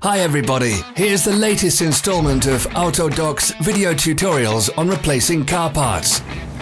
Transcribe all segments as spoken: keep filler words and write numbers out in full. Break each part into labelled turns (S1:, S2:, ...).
S1: Hi everybody, here's the latest installment of Autodoc's video tutorials on replacing car parts.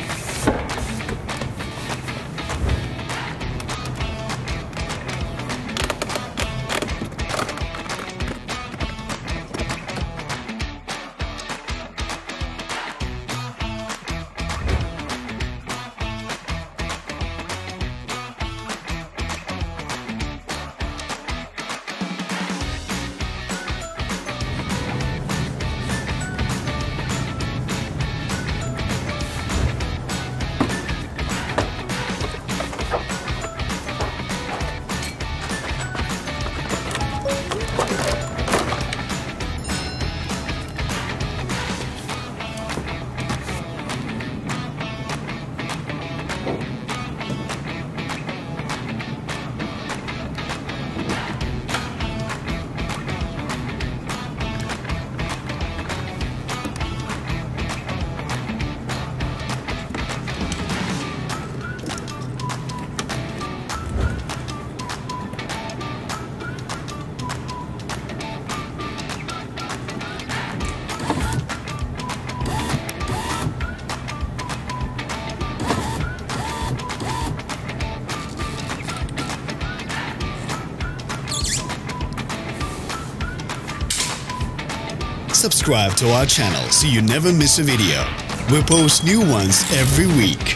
S2: Subscribe to our channel so you never miss a video. We post new ones every week.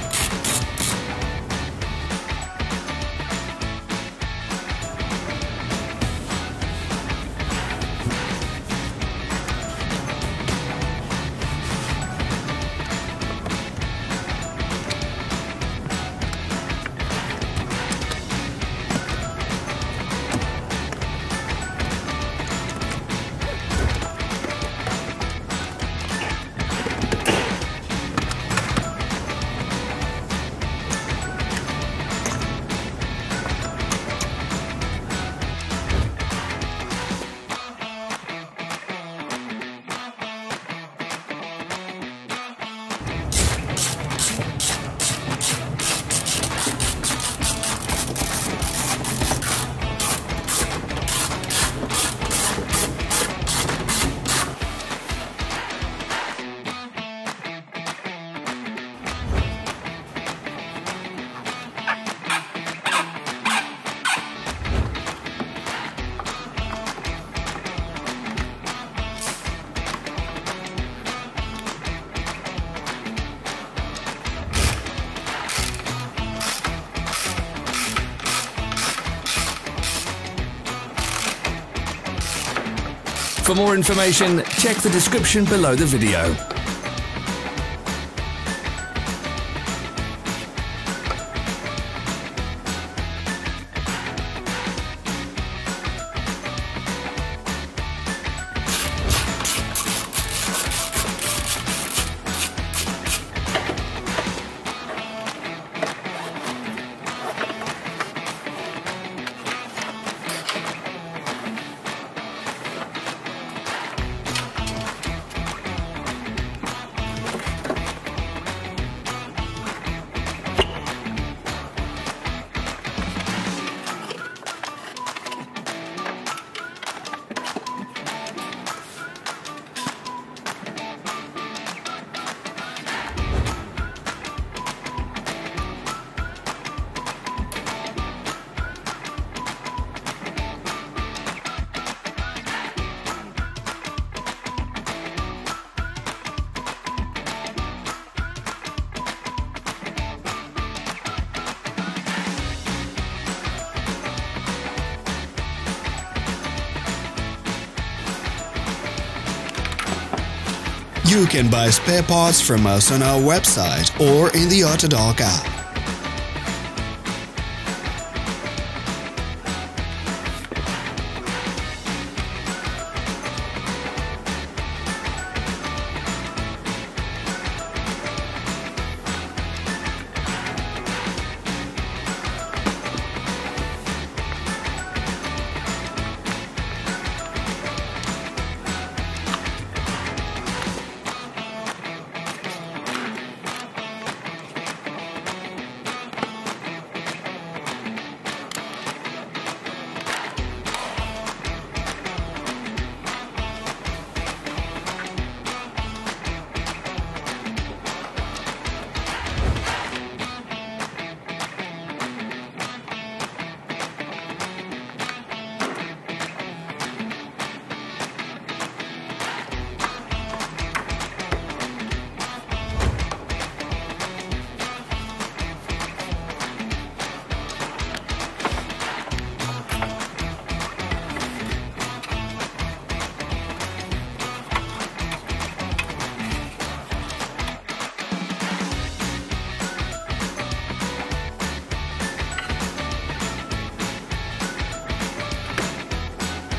S1: For more information, check the description below the video.
S2: You can buy spare parts from us on our website or in the Autodoc app.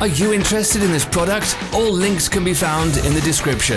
S1: Are you interested in this product? All links can be found in the description.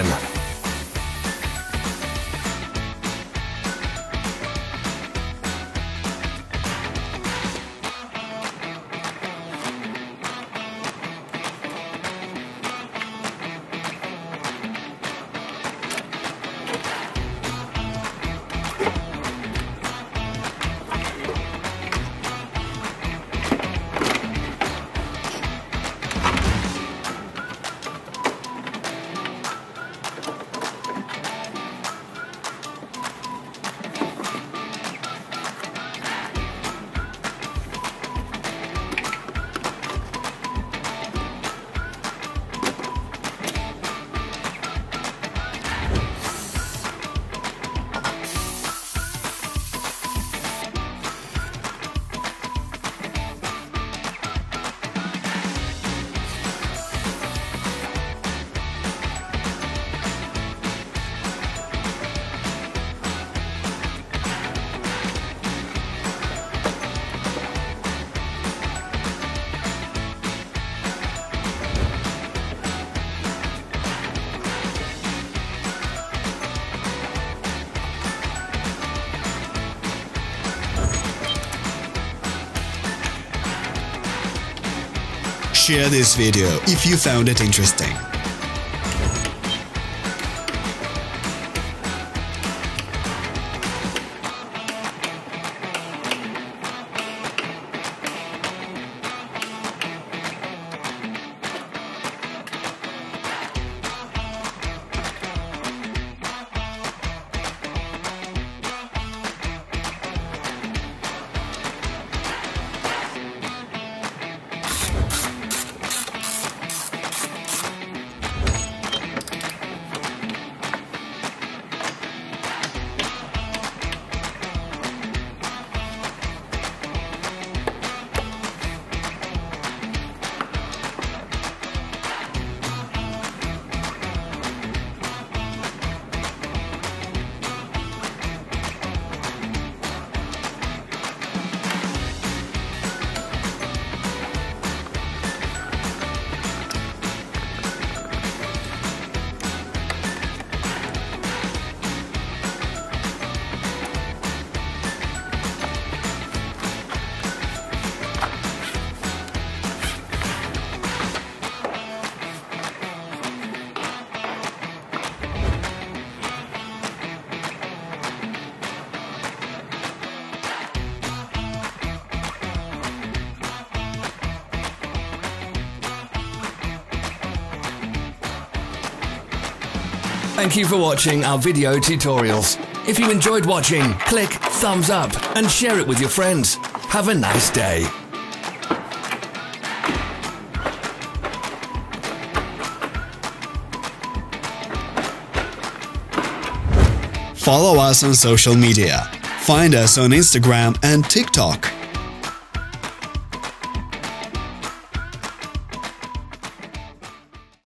S2: Share this video if you found it interesting.
S1: Thank you for watching our video tutorials. If you enjoyed watching, click thumbs up and share it with your friends. Have a nice day.
S2: Follow us on social media. Find us on Instagram and TikTok.